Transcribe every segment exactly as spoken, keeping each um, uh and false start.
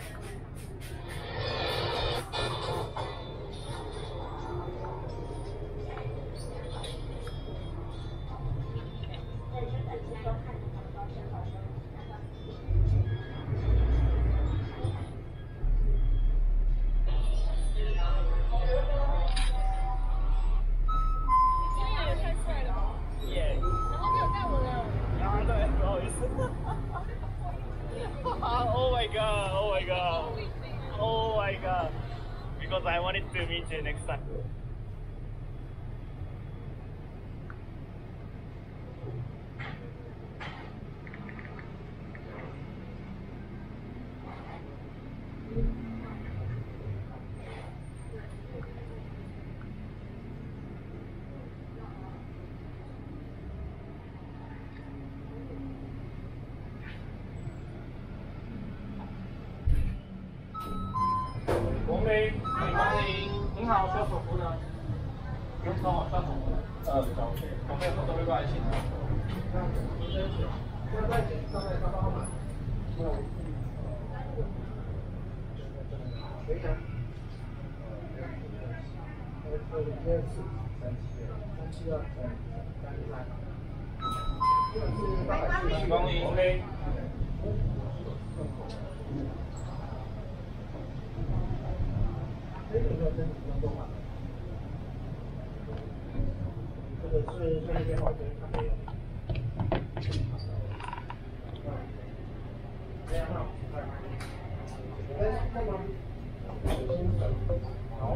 Oh my god! Oh my god! Oh my god! Because I wanted to meet you next time. 红梅，欢迎，您好，小手服呢？不用装好，小手服。呃，小 OK， 小妹手都会挂在现场。医生选，现在请上来上号码。谁呀？呃，二零二四三七二三七二三三三。这是八百七十光临 ，OK。 这个没有真实工作嘛？这个是这边我这边看没有。这样好，哎，干嘛？好。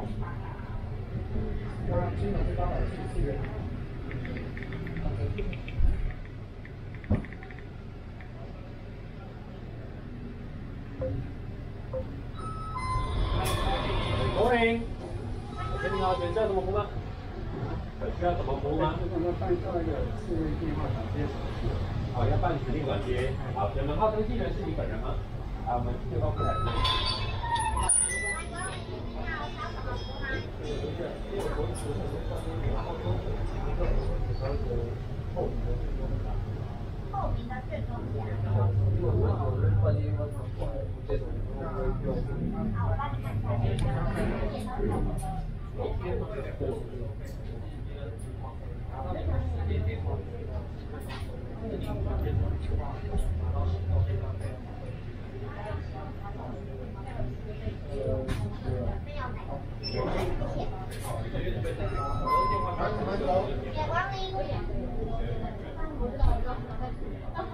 那今天是八百七十四元。Morning， 请你好，请需要什么服务吗？需要什么服务吗？我们办下一个智慧电话转接手续。好，要办指定转接。好，你们号登记人是你本人吗？啊，我们对方不来。透明的卷宗夹。如果我们万一我们过来这种，好，我帮你看一下。 光临。